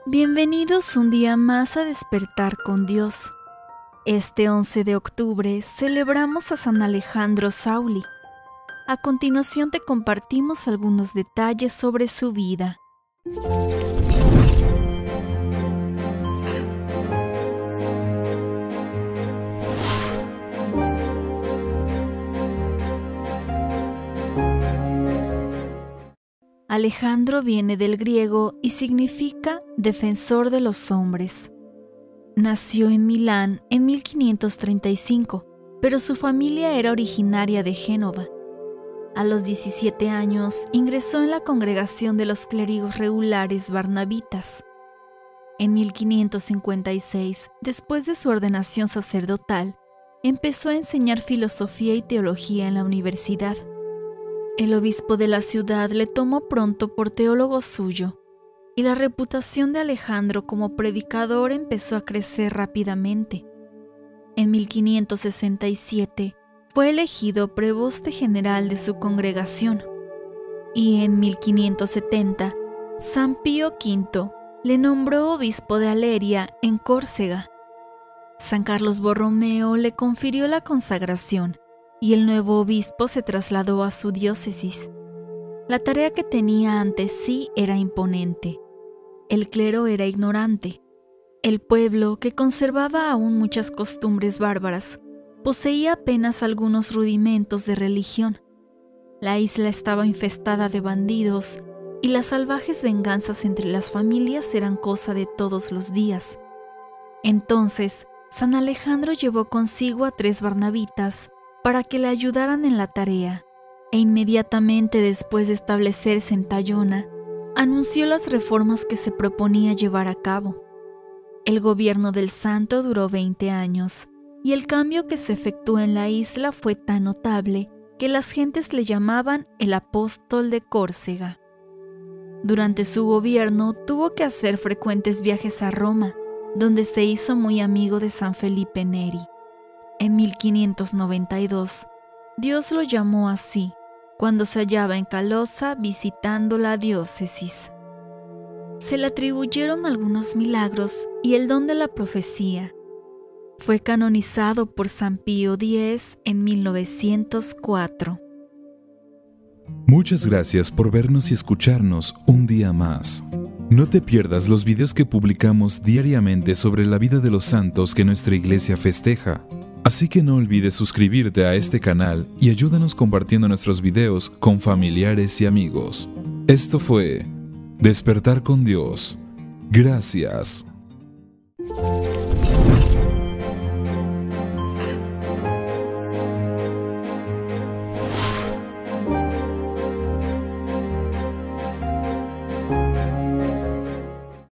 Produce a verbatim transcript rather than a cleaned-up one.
Bienvenidos un día más a Despertar con Dios. Este once de octubre celebramos a San Alejandro Sauli. A continuación te compartimos algunos detalles sobre su vida. Alejandro viene del griego y significa defensor de los hombres. Nació en Milán en mil quinientos treinta y cinco, pero su familia era originaria de Génova. A los diecisiete años ingresó en la congregación de los clérigos regulares barnabitas. En mil quinientos cincuenta y seis, después de su ordenación sacerdotal, empezó a enseñar filosofía y teología en la universidad. El obispo de la ciudad le tomó pronto por teólogo suyo, y la reputación de Alejandro como predicador empezó a crecer rápidamente. En mil quinientos sesenta y siete fue elegido preboste general de su congregación, y en mil quinientos setenta San Pío quinto le nombró obispo de Aleria en Córcega. San Carlos Borromeo le confirió la consagración, y el nuevo obispo se trasladó a su diócesis. La tarea que tenía ante sí era imponente. El clero era ignorante. El pueblo, que conservaba aún muchas costumbres bárbaras, poseía apenas algunos rudimentos de religión. La isla estaba infestada de bandidos, y las salvajes venganzas entre las familias eran cosa de todos los días. Entonces, San Alejandro llevó consigo a tres barnabitas para que le ayudaran en la tarea, e inmediatamente después de establecerse en Tallona, anunció las reformas que se proponía llevar a cabo. El gobierno del santo duró veinte años, y el cambio que se efectuó en la isla fue tan notable que las gentes le llamaban el apóstol de Córcega. Durante su gobierno tuvo que hacer frecuentes viajes a Roma, donde se hizo muy amigo de San Felipe Neri. En mil quinientos noventa y dos, Dios lo llamó así, cuando se hallaba en Calosa visitando la diócesis. Se le atribuyeron algunos milagros y el don de la profecía. Fue canonizado por San Pío X en mil novecientos cuatro. Muchas gracias por vernos y escucharnos un día más. No te pierdas los videos que publicamos diariamente sobre la vida de los santos que nuestra iglesia festeja. Así que no olvides suscribirte a este canal y ayúdanos compartiendo nuestros videos con familiares y amigos. Esto fue Despertar con Dios. Gracias.